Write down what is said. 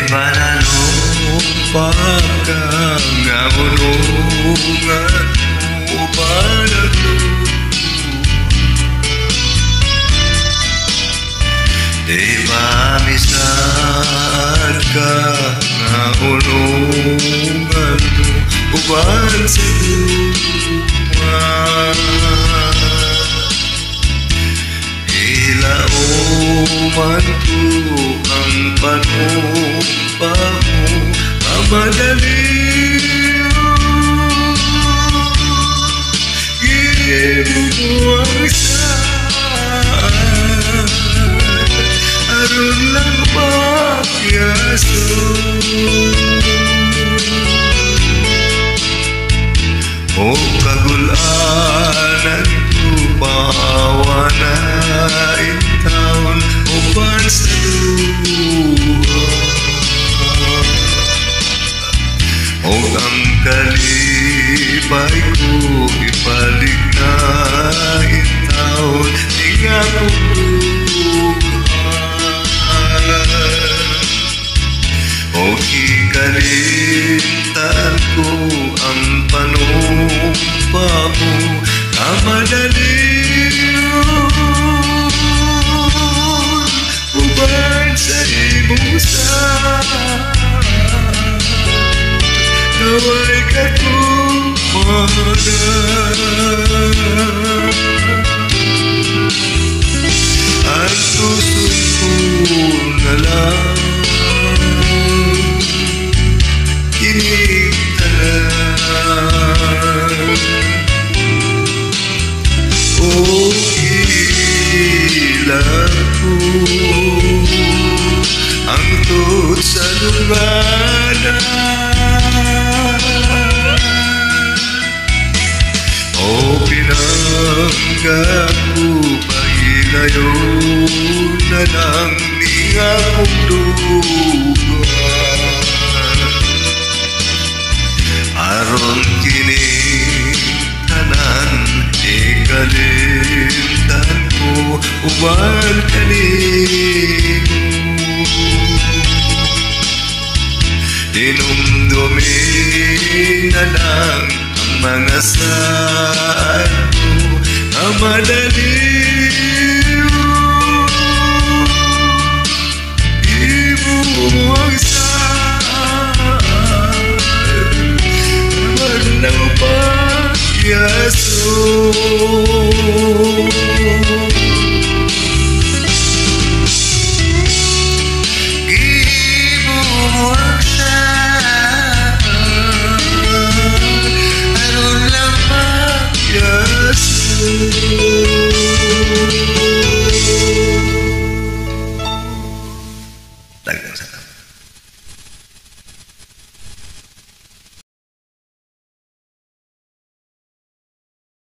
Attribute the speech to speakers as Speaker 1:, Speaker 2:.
Speaker 1: Panalupakang naunungan mo ba di mamisar ka naunungan mo uban sa lupa ilauman ko ang panumpa mo madali gibuwagsa aron lang magyaso o kagulanan ko bawa na taon uban sa luha o ang kalipay ko ibalik na taon di nga o ikalintan ko ang panumpa mo kamadali uban sa imusan naway katumanan ang susun ko na lang kinigtanan o ilan ko ang tut sa lunganan o pinanggap ko pailayo na lang di akong dugan aron kining tanan ikalimtan ko uban kanimo dinumdumin na lang ang mga saan ko ang madali ng pagyaso gibuwagsan aron lang pagyaso